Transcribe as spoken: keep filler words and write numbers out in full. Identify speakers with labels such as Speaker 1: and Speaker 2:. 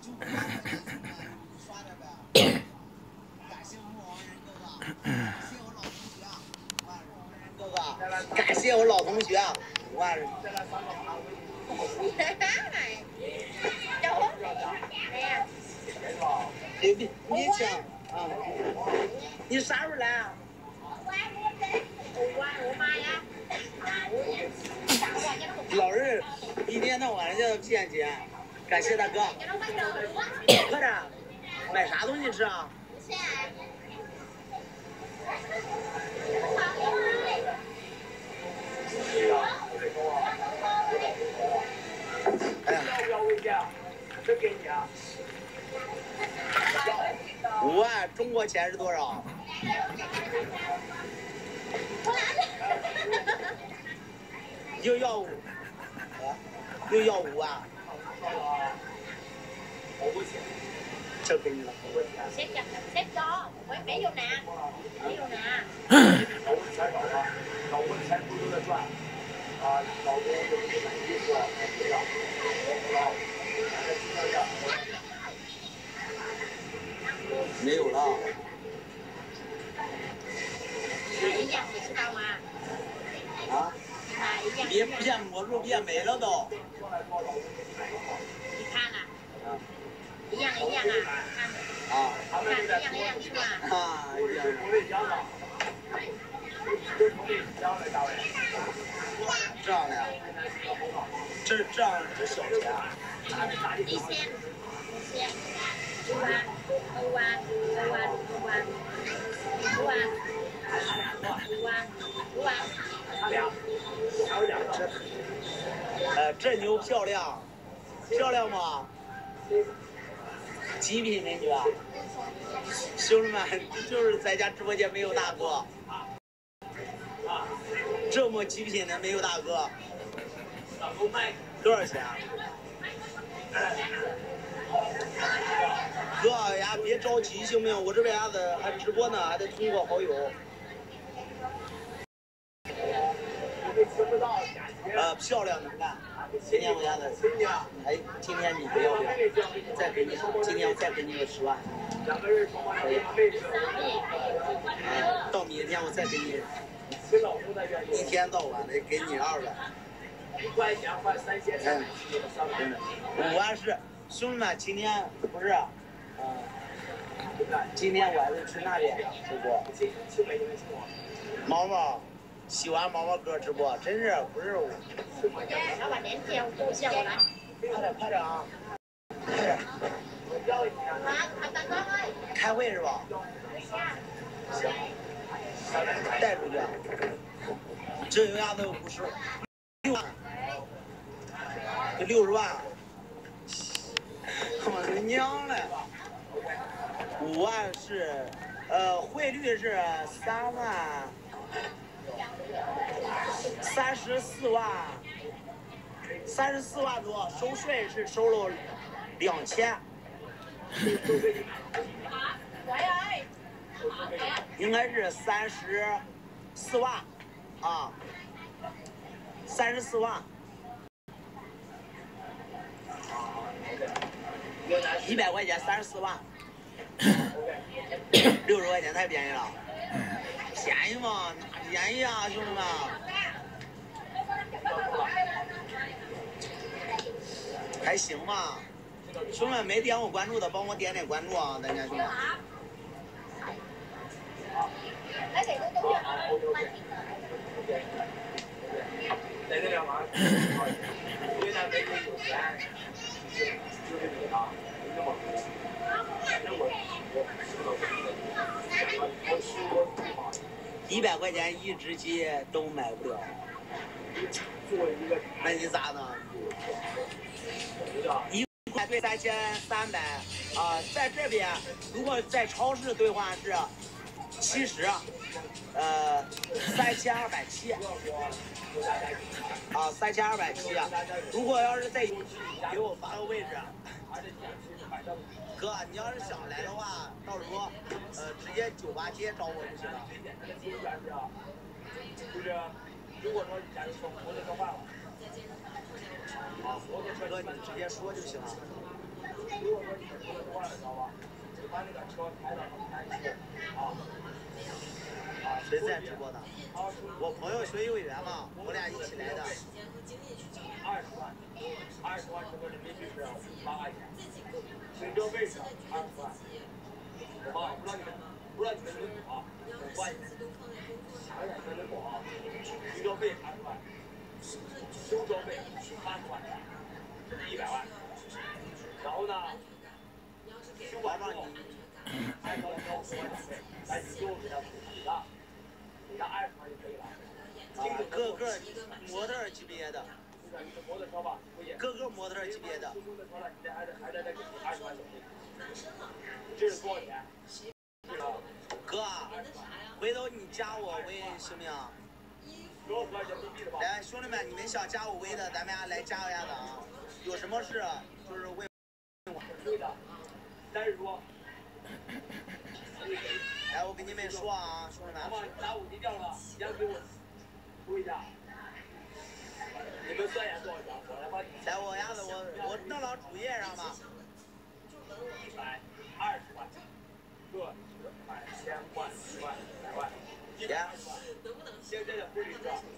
Speaker 1: 哥哥，感谢我老同学，我。你你你请啊！你啥时候来啊？老是一天到晚就骗钱，感谢大哥。快点，买啥东西吃啊？哎呀，这给你啊。五万中国钱是多少？又要五，又要五万。这给你了。
Speaker 2: xếp cho xếp cho quay bé vô nè bé vô nè
Speaker 1: 没有了。
Speaker 2: 买一样你知道吗？
Speaker 1: 啊？
Speaker 2: 买一样。
Speaker 1: 别变魔术变没了都。
Speaker 2: 你看啊。一样一样啊，看。
Speaker 1: 啊。
Speaker 2: 看一样一样是吧？
Speaker 1: 啊，一样。这样的呀？这这样是小钱。
Speaker 2: 一千，一千，五万，五万，五万，五万，五万，五万，五万。
Speaker 1: 这，呃，这牛漂亮，漂亮吗？极品美女啊！兄弟们，就是在家直播间没有大哥，这么极品的没有大哥。多少钱啊？哥呀，别着急行不行？我这边还得还直播呢，还得通过好友。呃，漂亮能干。今天我家的，哎，今天你不要不要？再给你，今天我再给你个十万。可以。嗯，到明天我再给你，一天到晚的给你二百。一块钱换三千。嗯，真的。五万是，兄弟们，今天不是，嗯、呃，今天我还是去那边直播。毛毛。喜欢毛毛哥直播，真是不是我。
Speaker 2: 老板连接我叫我来。
Speaker 1: 快点快点啊！快点。开会是吧？行。带出去。这油鸭子五十六万，这六十万。我的娘嘞！五万是，呃，汇率是三万。三十四万，三十四万多，收税是收了两千，应该是三十四万，啊，三十四万，一百块钱三十四万，六十块钱太便宜了。便宜吗？哪便宜啊，兄弟们！还行吧，兄弟们没点我关注的，帮我点点关注啊，大家兄弟。一百块钱一只鸡都买不了，那你咋呢？一块兑三千三百啊，在这边如果在超市兑换是七十，呃，三千二百七，啊，三千二百七。如果要是在给我发个位置。哥，你要是想来的话，到时候呃直接酒吧街找我就行了。就是如果说你家里说我得说话了，啊，哥你直接说就行了。 如果说你是出了车了，知道吧？就把那个车开到南区啊。啊，谁在直播呢？我朋友学幼儿园嘛，我俩一起来的。二十万，二十万折合人民币是八块钱。停车费是二十万。啊，不知道你们，不知道你们能懂啊？五块钱。想想你们能懂啊？停车费二十万，修车费八十万，一百万。然后呢，修完之后，按照交五万费，咱就给他补了。给他二十万就可以了。啊，各个模特级别的，摩托车吧，各个模特级别的。还得还得再给你二十万手续。这是多少钱？哥，回头你加我微行不行？来，兄弟们，你们想加我微的，咱们俩来加一下子啊。有什么事就是问我。对的，但是说。哎，我跟你们说啊，兄弟们。打五级掉了，你要给我说一下。你们算一下多少钱？我来帮你。来，我丫子，我我弄到主页上吧。一百二十万，个十百千万十万百万，一百二十万。现在的汇率是